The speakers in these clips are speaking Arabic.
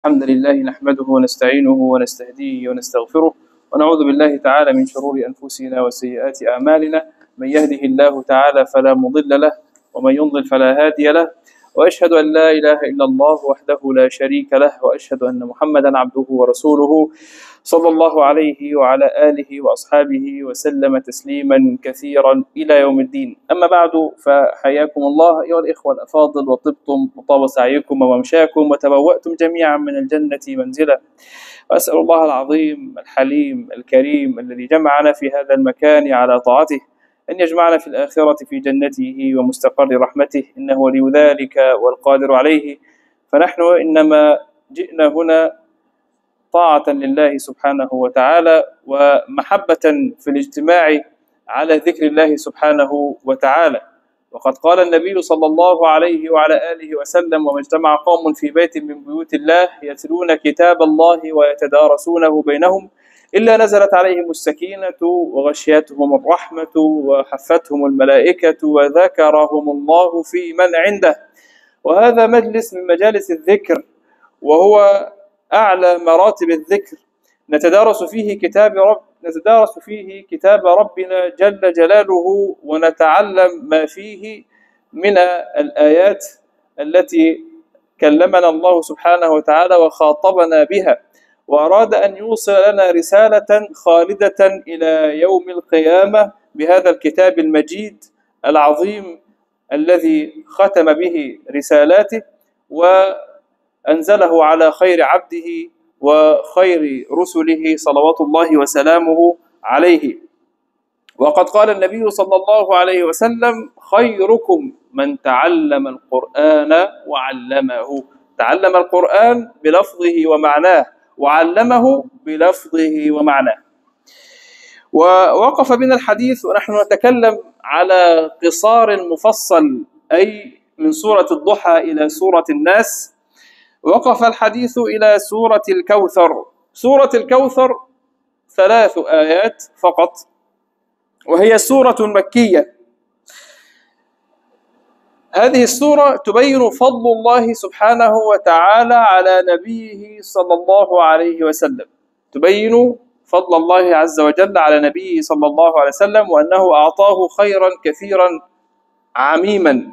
الحمد لله نحمده ونستعينه ونستهديه ونستغفره ونعوذ بالله تعالى من شرور أنفسنا وسيئات أعمالنا. من يهده الله تعالى فلا مضل له ومن يضلل فلا هادي له، وأشهد أن لا إله إلا الله وحده لا شريك له، وأشهد أن محمدا عبده ورسوله صلى الله عليه وعلى آله وأصحابه وسلم تسليما كثيرا إلى يوم الدين. أما بعد، فحياكم الله أيها الإخوة الأفاضل، وطبتم وطاب سعيكم وممشاكم وتبوأتم جميعا من الجنة منزلا. وأسأل الله العظيم الحليم الكريم الذي جمعنا في هذا المكان على طاعته أن يجمعنا في الآخرة في جنته ومستقر رحمته، إنه ولي ذلك والقادر عليه. فنحن إنما جئنا هنا طاعة لله سبحانه وتعالى ومحبة في الاجتماع على ذكر الله سبحانه وتعالى. وقد قال النبي صلى الله عليه وعلى آله وسلم: وما اجتمع قوم في بيت من بيوت الله يتلون كتاب الله ويتدارسونه بينهم إلا نزلت عليهم السكينة وغشيتهم الرحمة وحفتهم الملائكة وذكرهم الله في من عنده. وهذا مجلس من مجالس الذكر، وهو أعلى مراتب الذكر. نتدارس فيه كتاب ربنا جل جلاله، ونتعلم ما فيه من الآيات التي كلمنا الله سبحانه وتعالى وخاطبنا بها، وأراد أن يوصل لنا رسالة خالدة إلى يوم القيامة بهذا الكتاب المجيد العظيم الذي ختم به رسالاته وأنزله على خير عبده وخير رسله صلوات الله وسلامه عليه. وقد قال النبي صلى الله عليه وسلم: خيركم من تعلم القرآن وعلمه. تعلم القرآن بلفظه ومعناه، وعلمه بلفظه ومعناه. ووقف بنا الحديث ونحن نتكلم على قصار مفصل، أي من سورة الضحى إلى سورة الناس. وقف الحديث إلى سورة الكوثر. سورة الكوثر 3 آيات فقط، وهي سورة مكية. هذه السورة تبين فضل الله سبحانه وتعالى على نبيه صلى الله عليه وسلم، تبين فضل الله عز وجل على نبيه صلى الله عليه وسلم، وأنه أعطاه خيرا كثيرا عميما.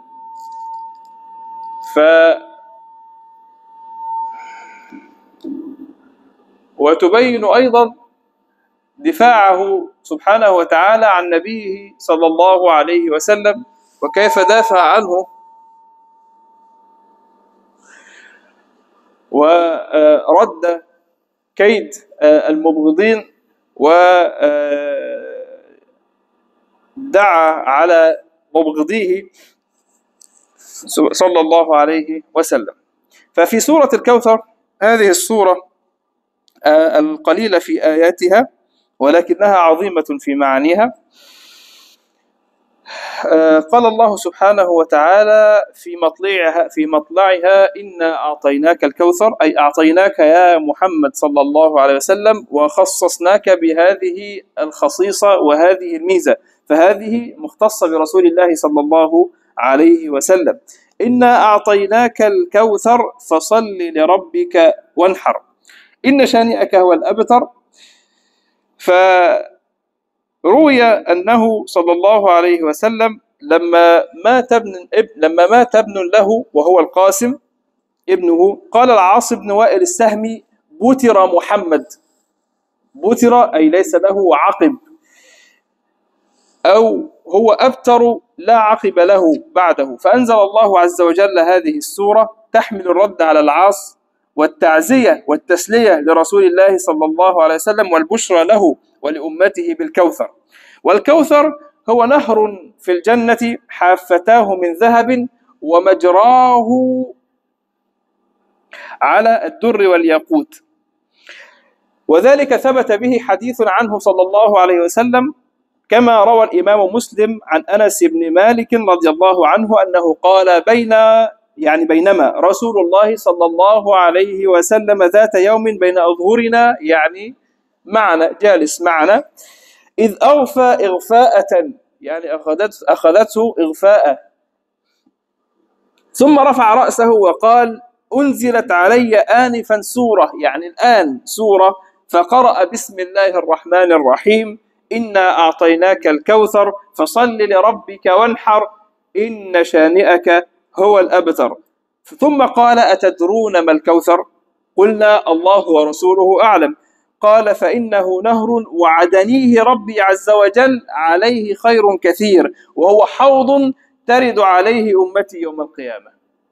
وتبين أيضا دفاعه سبحانه وتعالى عن نبيه صلى الله عليه وسلم، وكيف دافع عنه ورد كيد المبغضين، ودعا على مبغضيه صلى الله عليه وسلم. ففي سورة الكوثر، هذه السورة القليلة في آياتها ولكنها عظيمة في معانيها، قال الله سبحانه وتعالى في مطلعها: إنا أعطيناك الكوثر، أي أعطيناك يا محمد صلى الله عليه وسلم، وخصصناك بهذه الخصيصة وهذه الميزة، فهذه مختصة برسول الله صلى الله عليه وسلم. إنا أعطيناك الكوثر فصل لربك وانحر، إن شانئك هو الأبتر. فروي أنه صلى الله عليه وسلم لما مات ابن له وهو القاسم ابنه، قال العاص بن وائل السهمي: بتر محمد. بتر أي ليس له عقب، أو هو أبتر لا عقب له بعده. فأنزل الله عز وجل هذه السورة تحمل الرد على العاص والتعزية والتسلية لرسول الله صلى الله عليه وسلم، والبشرى له ولأمته بالكوثر. والكوثر هو نهر في الجنة حافتاه من ذهب ومجراه على الدر والياقوت، وذلك ثبت به حديث عنه صلى الله عليه وسلم، كما روى الإمام مسلم عن أنس بن مالك رضي الله عنه أنه قال: بينما رسول الله صلى الله عليه وسلم ذات يوم بين أظهرنا، يعني معنا، جالس معنا، إذ أغفى إغفاءة، يعني أخذته إغفاء، ثم رفع رأسه وقال: أنزلت علي آنفا سورة، يعني الآن سورة، فقرأ بسم الله الرحمن الرحيم إنا أعطيناك الكوثر فصل لربك وانحر إن شانئك هو الأبتر. ثم قال أتدرون ما الكوثر؟ قلنا الله ورسوله أعلم. قال فإنه نهر وعدنيه ربي عز وجل عليه خير كثير، وهو حوض ترد عليه أمتي يوم القيامة.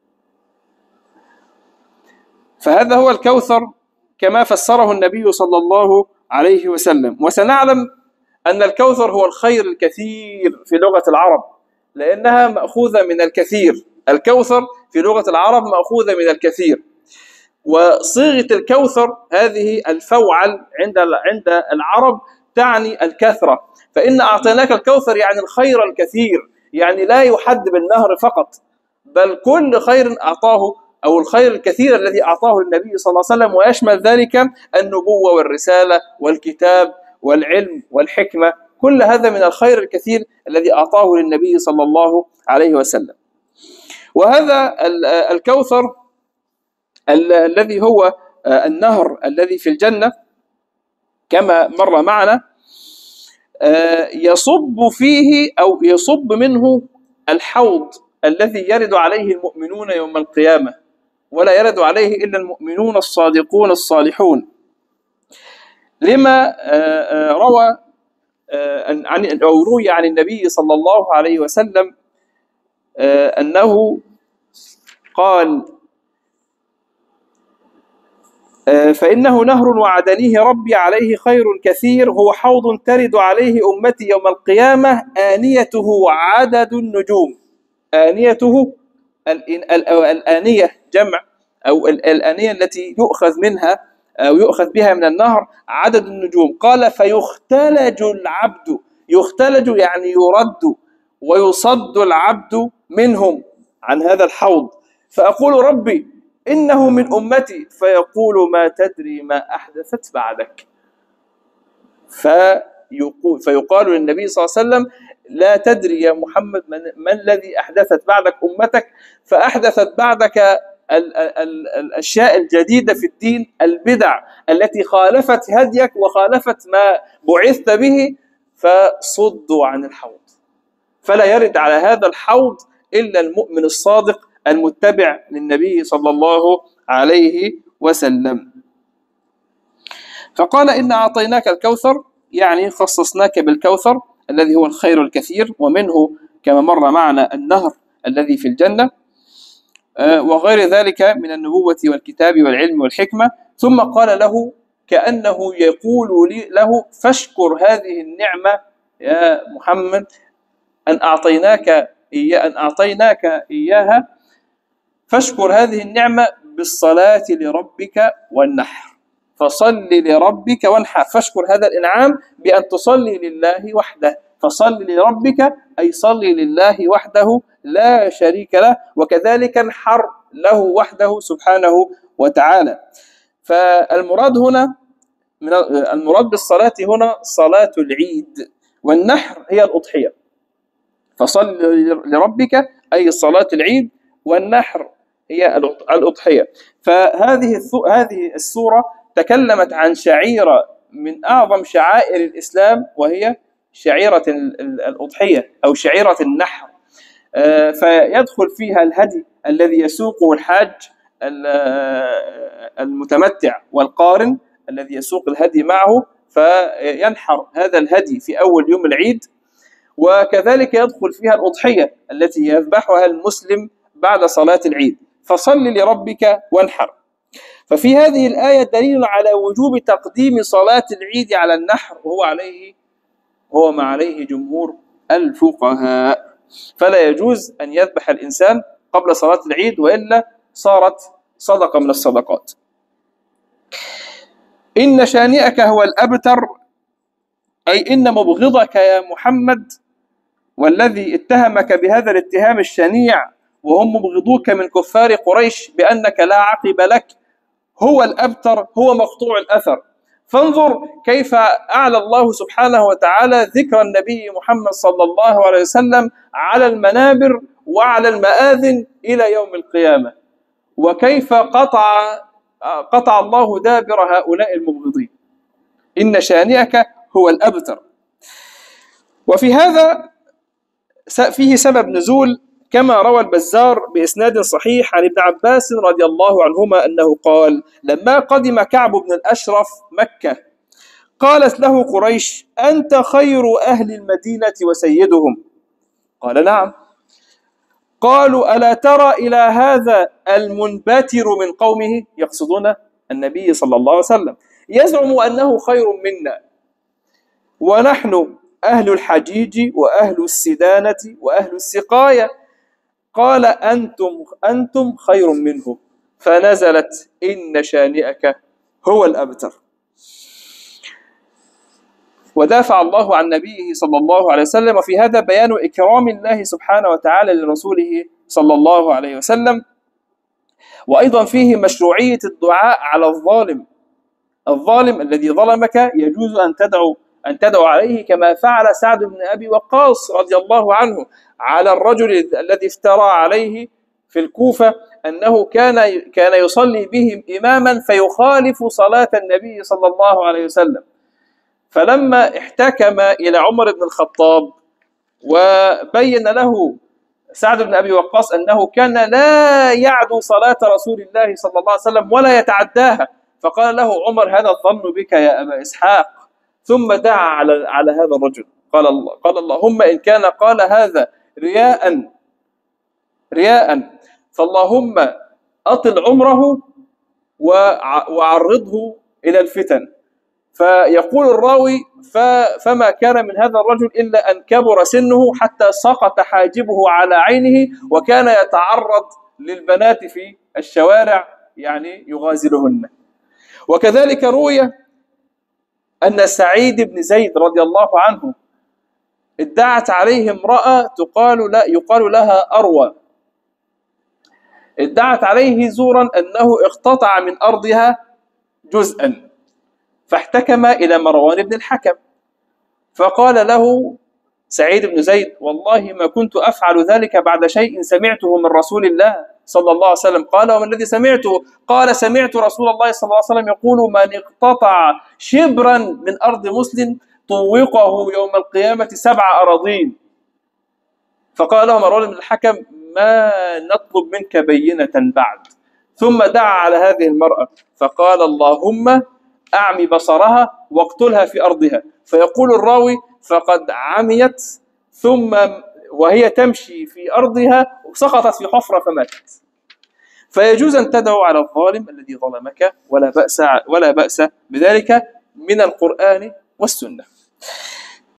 فهذا هو الكوثر كما فسره النبي صلى الله عليه وسلم. وسنعلم أن الكوثر هو الخير الكثير في لغة العرب، لأنها مأخوذة من الكثير. الكوثر في لغة العرب مأخوذة من الكثير، وصيغة الكوثر هذه الفوعل عند العرب تعني الكثرة. فإن أعطيناك الكوثر يعني الخير الكثير، يعني لا يحد بالنهر فقط، بل كل خير أعطاه، أو الخير الكثير الذي أعطاه النبي صلى الله عليه وسلم، ويشمل ذلك النبوة والرسالة والكتاب والعلم والحكمة. كل هذا من الخير الكثير الذي أعطاه للنبي صلى الله عليه وسلم. وهذا الكوثر الذي هو النهر الذي في الجنة كما مر معنا، يصب فيه أو يصب منه الحوض الذي يرد عليه المؤمنون يوم القيامة، ولا يرد عليه إلا المؤمنون الصادقون الصالحون. لما روى أو روي عن النبي صلى الله عليه وسلم أنه قال فإنه نهر وعدنيه ربي عليه خير كثير، هو حوض ترد عليه أمتي يوم القيامة آنيته عدد النجوم. آنيته الآنية جمع، أو الآنية التي يؤخذ منها أو يؤخذ بها من النهر عدد النجوم. قال فيختلج العبد، يختلج يعني يرد ويصد العبد منهم عن هذا الحوض، فأقول ربي إنه من أمتي، فيقول ما تدري ما أحدثت بعدك. فيقال للنبي صلى الله عليه وسلم لا تدري يا محمد ما الذي أحدثت بعدك أمتك، فأحدثت بعدك الأشياء الجديدة في الدين، البدع التي خالفت هديك وخالفت ما بعثت به، فصدوا عن الحوض. فلا يرد على هذا الحوض إلا المؤمن الصادق المتبع للنبي صلى الله عليه وسلم. فقال إن أعطيناك الكوثر، يعني خصصناك بالكوثر الذي هو الخير الكثير، ومنه كما مر معنا النهر الذي في الجنة، وغير ذلك من النبوة والكتاب والعلم والحكمة. ثم قال له كأنه يقول له فاشكر هذه النعمة يا محمد أن أعطيناك إياها، فاشكر هذه النعمة بالصلاة لربك والنحر. فصل لربك وانحر، فاشكر هذا الإنعام بأن تصلي لله وحده. فصل لربك أي صلي لله وحده لا شريك له، وكذلك انحر له وحده سبحانه وتعالى. فالمراد هنا المراد بالصلاة هنا صلاة العيد، والنحر هي الأضحية. فصل لربك أي صلاة العيد، والنحر هي الأضحية. فهذه السورة تكلمت عن شعيرة من أعظم شعائر الإسلام، وهي شعيرة الأضحية أو شعيرة النحر. فيدخل فيها الهدي الذي يسوقه الحاج المتمتع والقارن الذي يسوق الهدي معه، فينحر هذا الهدي في أول يوم العيد. وكذلك يدخل فيها الأضحية التي يذبحها المسلم بعد صلاة العيد. فصل لربك وانحر. ففي هذه الآية دليل على وجوب تقديم صلاة العيد على النحر، وهو ما عليه جمهور الفقهاء. فلا يجوز أن يذبح الإنسان قبل صلاة العيد، وإلا صارت صدقة من الصدقات. إن شانئك هو الأبتر، أي إن مبغضك يا محمد والذي اتهمك بهذا الاتهام الشنيع وهم مبغضوك من كفار قريش بأنك لا عقب لك هو الأبتر، هو مقطوع الأثر. فانظر كيف أعلى الله سبحانه وتعالى ذكر النبي محمد صلى الله عليه وسلم على المنابر وعلى المآذن إلى يوم القيامة. وكيف قطع الله دابر هؤلاء المبغضين. إن شانئك هو الأبتر. وفي هذا فيه سبب نزول، كما روى البزار بإسناد صحيح عن ابن عباس رضي الله عنهما أنه قال: لما قدم كعب بن الأشرف مكة قالت له قريش: أنت خير أهل المدينة وسيدهم. قال: نعم. قالوا: ألا ترى إلى هذا المنبتر من قومه، يقصدون النبي صلى الله عليه وسلم، يزعم أنه خير منا، ونحن أهل الحجيج وأهل السدانة وأهل السقاية. قال: أنتم خير منه. فنزلت: إن شانئك هو الأبتر. ودافع الله عن نبيه صلى الله عليه وسلم، وفي هذا بيان إكرام الله سبحانه وتعالى لرسوله صلى الله عليه وسلم. وأيضا فيه مشروعية الدعاء على الظالم الذي ظلمك، يجوز أن تدعو عليه، كما فعل سعد بن أبي وقاص رضي الله عنه على الرجل الذي افترى عليه في الكوفة أنه كان يصلي بهم إماما فيخالف صلاة النبي صلى الله عليه وسلم. فلما احتكم إلى عمر بن الخطاب وبين له سعد بن أبي وقاص أنه كان لا يعدو صلاة رسول الله صلى الله عليه وسلم ولا يتعداها، فقال له عمر: هذا الظن بك يا أبا إسحاق. ثم دعا على هذا الرجل، قال: اللهم إن كان قال هذا رياء فاللهم أطل عمره وعرضه إلى الفتن. فيقول الراوي: فما كان من هذا الرجل إلا أن كبر سنه حتى سقط حاجبه على عينه، وكان يتعرض للبنات في الشوارع يعني يغازلهن. وكذلك روي أن سعيد بن زيد رضي الله عنه ادعت عليه امرأة يقال لها أروى، ادعت عليه زورا أنه اقتطع من أرضها جزءا، فاحتكم إلى مروان بن الحكم، فقال له سعيد بن زيد: والله ما كنت أفعل ذلك بعد شيء سمعته من رسول الله صلى الله عليه وسلم. قال: وما الذي سمعته؟ قال: سمعت رسول الله صلى الله عليه وسلم يقول: من اقتطع شبرا من أرض مسلم طوقه يوم القيامة 7 أراضين. فقال له مروان بن الحكم: ما نطلب منك بينة بعد. ثم دعا على هذه المرأة فقال: اللهم أعمي بصرها واقتلها في أرضها. فيقول الراوي: فقد عميت ثم وهي تمشي في أرضها سقطت في حفرة فماتت. فيجوز أن تدعو على الظالم الذي ظلمك، ولا بأس بذلك من القرآن والسنة.